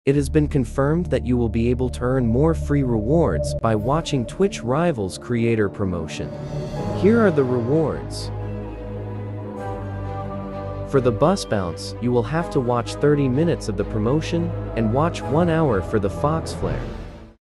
It has been confirmed that you will be able to earn more free rewards by watching Twitch Rivals creator promotion. Here are the rewards. For the bus bounce, you will have to watch 30 minutes of the promotion and watch 1 hour for the fox flare.